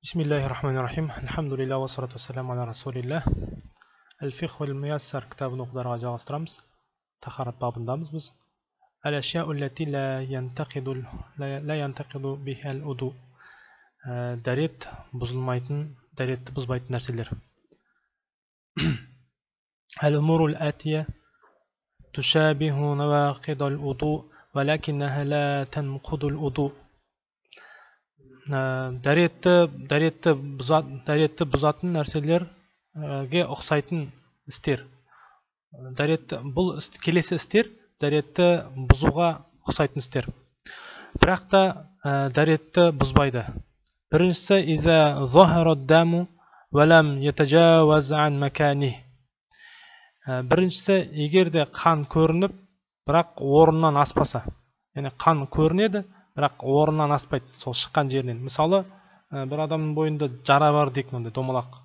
Bismillahirrahmanirrahim. Alhamdulillah ва салату вассаламу аля расулилlah. Al-Fiqh wal-Muyassar кітабын оқуды жалғастырамыз. Тахарат бабындамыз біз. Al-Ashya allati la yantaqidu biha al-udu. Дәрет бұзылмайтын, дәретті бұзбайтын нәрселер. Al-umuru al-atiya tushabihu nawaqid al-udu, walakinnaha la tanqudu al-udu. Дәретті бұзатын нәрселерге ұқсайтын істер. Бұл келесі істер дәретті бұзуға ұқсайтын істер. Бірақ та дәретті бұзбайды. Біріншісі иза захара даму ва лам ятажаваз ан макани. Біріншісі егер де қан көрініп, бірақ орнынан аспаса. Яғни қан көрінеді, бірақ орнынан аспайды, сол шыққан жерінен. Мысалы, бір адамның бойында жара бар дейік, мынандай домалақ.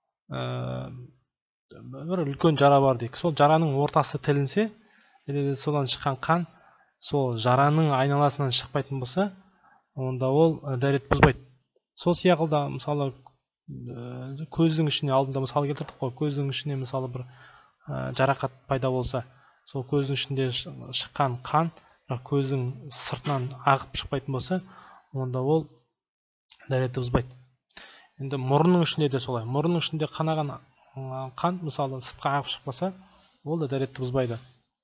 Бір үлкен жара бар дейік. Сол жараның ортасы тілінсе, содан шыққан қан сол жараның айналасынан шықпайтын болса, онда ол дәрет бұзбайды. Сол сияқылда, мысалы, көздің ішіне, алдында мысалы келтірдік қой, көздің ішіне мысалы бір жарақат пайда болса, сол көздің ішінде шыққан қан көздің сыртынан ағып шықпайтын болса, онда ол дәретті бұзбайды. Енді мұрынның ішінде де солай. Мұрынның ішінде қанаған қан, мысалы, сыртқа ағып шықпаса, ол да дәретті бұзбайды.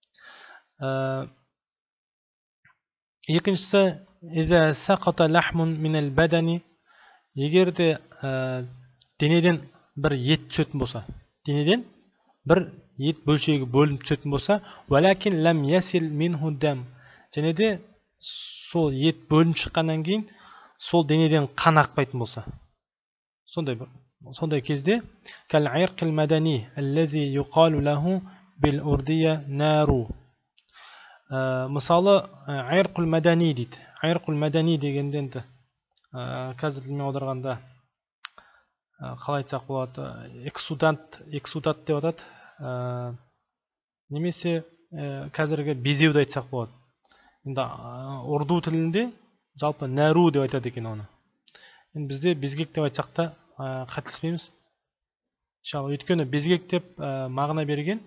Екіншісі, иза сақата лахмун минал бадани, егер де денеден бір ет түсетін болса, денеден бір ет бөлшегі бөлініп түсетін болса, валакин лам ясил минху дам, және де сол ет бөлініп шыққаннан кейін сол денеден қан ақпайтын болса, сондай кезде кал айрқил мадани аллази юқалу лаху бил урдия нару. Мысалы, айрқул мадани дейді. Айрқул мадани дегенде енді қазір тілмен аударғанда қалай айтсақ болады, эксудат деп атады, немесе қазіргі безеуді айтсақ болады. Енді урду тілінде жалпы нәру деп айтады екен оны. Енді бізде безгек деп айтсақ та қателеспейміз. Өйткені безгек деп мағына берген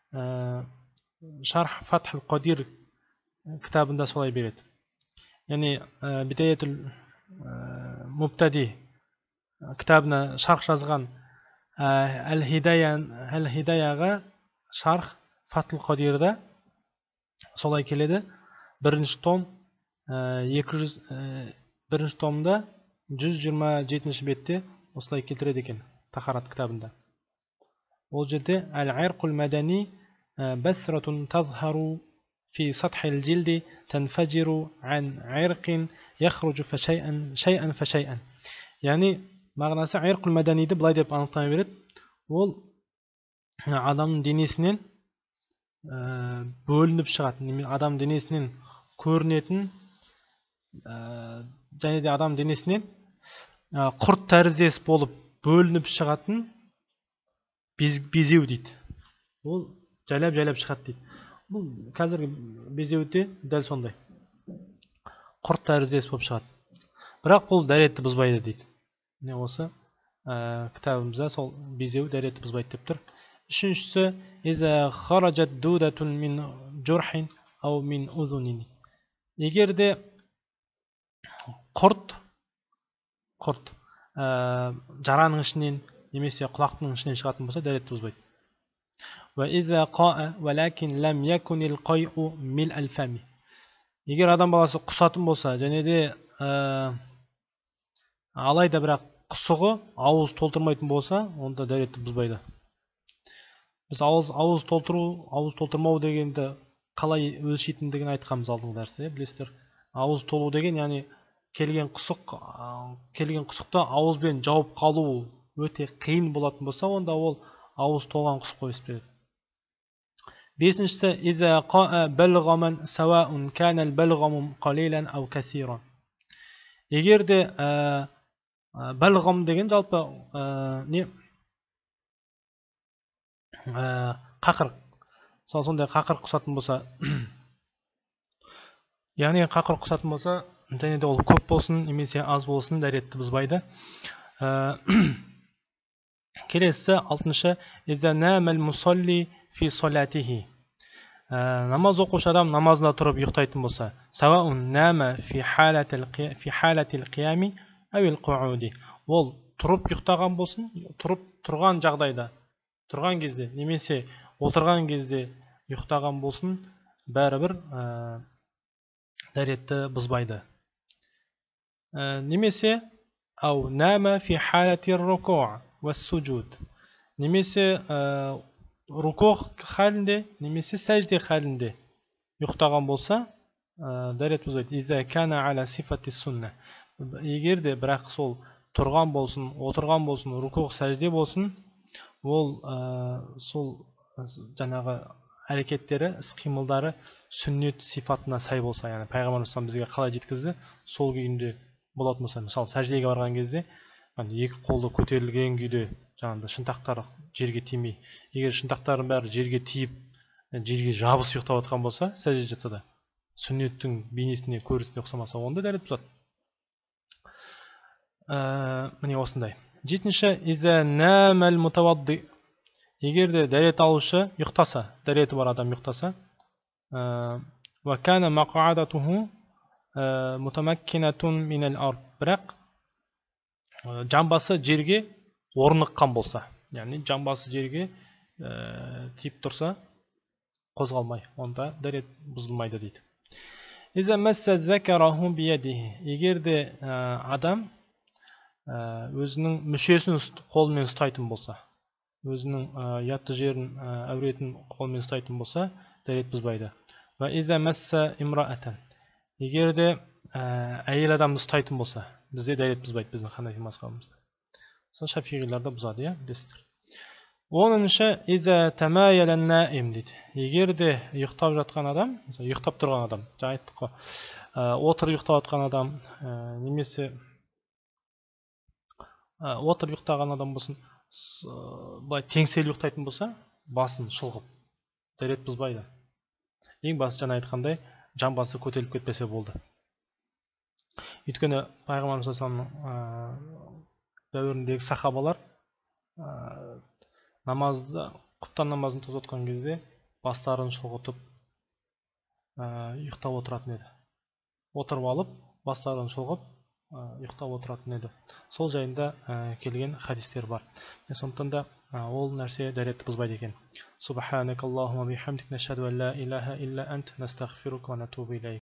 Шарх Фатхул Қадир кітабында солай береді. Яғни Бидаятул Мубтади кітабына шарх жазған Әл-Хидаяға шарх Фатхул Қадирда солай келеді. Бірінші томда 127 бетте осылай келтіреді екен Тахарат кітабында. Ол жерде Әл-Айрқул Мадани басратун тазхару фи сатхил жилди танфажиру ан айрқин яхруджу шай'ан фа шай'ан. Яғни мағынасы Айрқул Маданиді былай деп анықтама береді. Ол адамның денесінен бөлініп шығатын, адам денесінен көрінетін, және де адам денесінен құрт тәріздес болып бөлініп шығатын безеу дейді. Ол жайлап шығады дейді. Бұл қазіргі безеуде дәл сондай. Құрт тәріздес болып шығады. Бірақ бұл дәретті бұзбайды дейді. Осы кітабымызда сол безеу дәретті бұзбайды деп тұр. Үшіншісі, иза хараджат дудатун мин журхин ау мин узунин. Егер де құрт жараның ішінен немесе құлақтың ішінен шығатын болса, дәретті бұзбайды. Ва иза қаа валакин лам якунил қайу мил алфами. Егер адам баласы құсатын болса, және де алайда бірақ құсығы ауыз толтырмайтын болса, онда дәретті бұзбайды. Біз ауыз толтырмау дегенді қалай өлшейтіндігін айтқанбыз алдыңғы дәрісте, білесіздер. Ауыз толу деген, яғни келген құсықта ауызбен жауып қалу өте қиын болатын болса, онда ол ауыз толған құсық қойып береді. Бесіншісі, иза қаа бәлғаман сауаун канал бәлғамум қалилан ау касиран. Егер де бәлғам деген жалпы қақыр. Сондай қақыр құсатын болса, яғни қақыр құсатын болса, және де ол көп болсын, немесе аз болсын, дәретті бұзбайды. Келесі 6-шы «Иза намал мусалли фи салатихи». Намаз оқушы адам намазында тұрып ұйықтайтын болса, саваун нама фи халатил қиями әуил қууди. Ол тұрып ұйықтаған болсын, тұрған жағдайда, тұрған кезде, немесе отырған кезде ұйықтаған болсын, бәрібір дәретті бұзбайды. Немесе ау нама фи халатир рукуъ ва суджуд. Немесе рукух халінде, немесе сәжде халінде ұйықтаған болса, дәрет бұзбайды. Иза кана аля сифати сунна. Егер де бірақ сол тұрған болсын, отырған болсын, рукух сәжде болсын, ол сол жаңағы әрекеттері, іс-қимылдары сүннет сифатына сай болса, яғни пайғамбарымыз бізге қалай жеткізді, сол күйінде болатын болса, мысалы сәждеге барған кезде екі қолды көтерілген күйде, жаңағыдай шынтақтары жерге тимей, егер шынтақтардың бәрі жерге тиіп, жерге жабысып ұйықтап отқан болса, сәжде жатса да, сүннеттің бейнесіне, көрінісіне ұқсамаса, онда дәрет бұзады. Міне осындай. 7-ші иза намал мутавадди. Егер де дәрет алушы ұйықтаса, дәреті бар адам ұйықтаса, ва кана мақъадатуху мутамаккинатун минал ард. Бірақ жамбасы жерге орныққан болса, яғни жамбасы жерге тиіп тұрса, қозғалмай, онда дәрет бұзылмайды дейді. Иза масса закараху биядихи. Егер де адам өзінің мүшесін қолымен ұстайтын болса, өзінің ұятты жерін, әуретін қолымен ұстайтын болса, дәрет бұзбайды. Ва иза масса имраатан. Егер де әйел адамды ұстайтын болса, бізде дәрет бұзбайды, біздің ханафи мазхабымызда. Сол шафиғиларда бұзады, иә, білесіздер. 10-шы иза тамаяла наим дейді. Егер де ұйықтап жатқан адам, ұйықтап тұрған адам, жаңа айттық қой, отырып ұйықтап жатқан адам, немесе отырып ұйықтаған адам болсын, былай теңселіп ұйықтайтын болса, басын шұлғып, дәрет бұзбайды. Ең басы жаңа айтқандай, жамбасы көтеріліп кетпесе болды. Өйткені пайғамбарымыз саллаллаху дәуіріндегі сахабалар намазды, құптан намазын тоқтатқан кезде бастарын шұлғытып ұйықтап отыратын еді. Отырып алып, бастарын шұлғып ұйықтап отыратын еді. Сол жайында келген хадистер бар. Сондықтан да ол нәрсе дәретті бұзбайды екен. Субханакаллахумма бихамдик, нашһаду ан ла илаха илля ант, настағфирука ва натубу илейк.